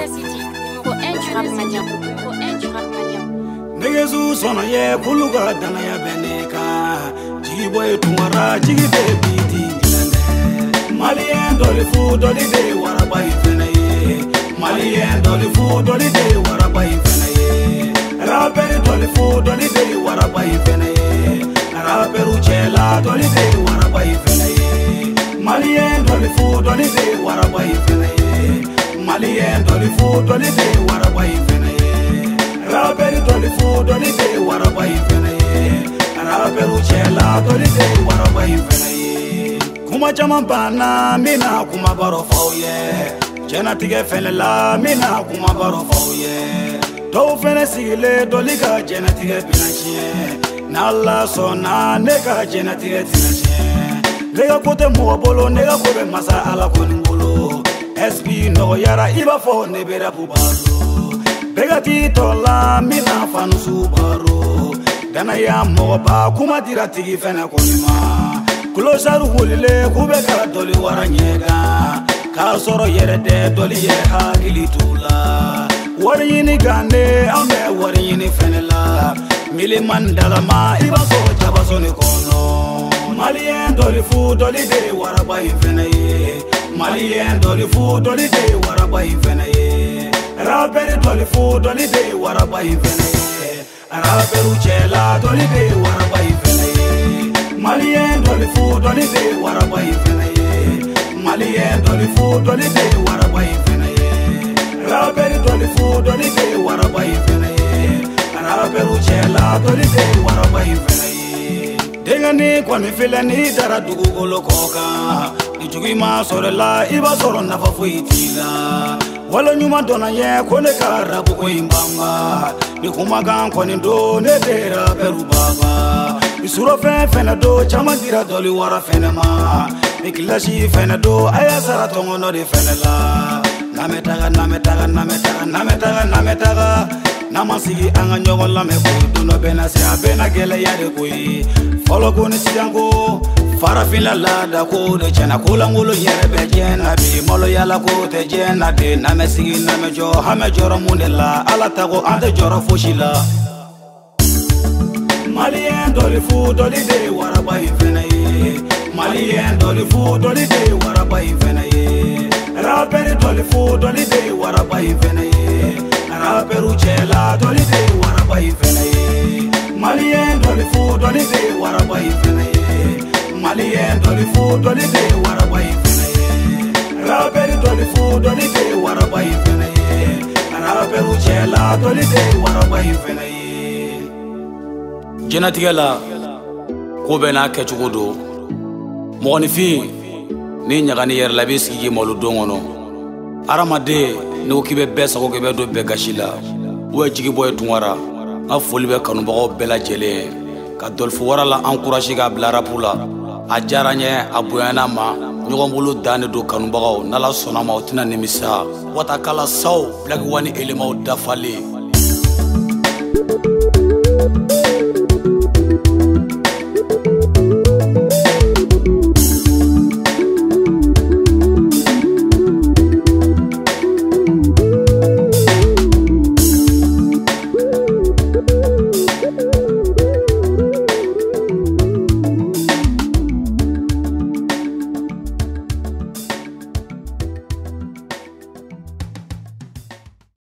City, numéro 1 du rap malien. Numéro 1 du rap malien. Negezu sona ye kuluga dana ya beneka. Jigi boy tumara jigi baby tingilane. Malien doli fu doli de waraba ifene ye. Malien doli fu doli de waraba ifene ye. Rapper doli fu doli de waraba ifene ye. Rapper uchela doli de waraba ifene ye. Malien doli fu doli de waraba ifene ye. Malien doli fu doli de waraba ifene ye. Rapper doli fu doli de waraba ifene ye. Rapper uchela doli de waraba ifene ye. Kuma jaman bana mina kuma baro fauye. Jena tige fene la mina kuma baro fauye. Do fene sigile doli ka jena tige pinachie. Nalla sona nega jena tige tinachie. Lega kote mo bolo nega kobe masa ala koni bolo. SP no yara iba fo nebera pubalo. Begati tola mina fanu subaro. Dana ya moba kuma dira tigi fene konima. Kulosaru hulile kube kala doli waranyega. Kasoro yere de doli ye hakili tula. Wari yini gane ame wari yini fene la. Mili mandala ma iba so jaba so ni kono. Malien doli fu doli de waraba ifene ye. Malien doli fu doli de waraba ifene ye. Rapper doli fu doli de waraba ifene ye. Rapper uchela doli de waraba ifene ye. Malien doli fu doli de waraba ifene ye. Malien doli fu doli de waraba ifene ye. Rapper doli fu doli de waraba ifene ye. Rapper uchela doli de waraba ifene ye. Dengani kwani filani dara dugu golo koka. Ijugi ma sorela iba soro nafa fuitila. Wala nyuma dona ye kone karabu ko imbamba. Ni kumagan koni do ne dera peru baba. Isuro fene do chama dira doli wara fene ma. Nikilashi fene do aya sara tongo no de fene la. Nametaga nametaga nametaga nametaga nametaga. Namasigi anga nyogo lame ko duno bena se abena gele yade koi. Follow koni siyango. Farafila la da ko de chana kula ngulu yere be jena bi molo yala ko te jena de na me sigi na me jo ha me joro mundela ala tago ande joro foshila. Malien doli fu doli de waraba ifene ye. Malien doli fu doli de waraba ifene ye. Rapper doli fu doli de waraba ifene ye. Rapper uchela doli de waraba ifene ye. Malien doli fu doli de waraba ifene ye. Malien doli fu doli de waraba ifene ye. Rapper doli fu doli de waraba ifene ye. Rapper uchela doli de waraba ifene ye. Jenatigela ko bena ke chugodo monifin ni nyagani yer labisi gi molu dongono aramade no kibe besa ko be do be gashila wo jigi boy tunwara a foli be kanu bago bela jele ka dolfu wara la encourager ga bla rapula a jaranye abuyana ma nyogo mbulu dane do kanu bago nala sona ma otina nimisa wata kala saw black wani elema dafale